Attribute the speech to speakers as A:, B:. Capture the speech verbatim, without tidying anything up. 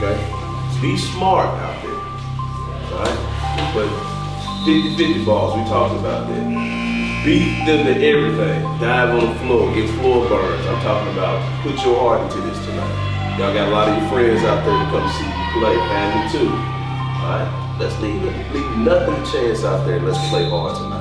A: okay? Be smart out there, all right? But fifty fifty balls, we talked about that. Beat them to everything. Dive on the floor, get floor burns. I'm talking about put your heart into this tonight. Y'all got a lot of your friends out there to come see you play, family too. All right, let's leave, leave nothing to chance out there. Let's play hard tonight.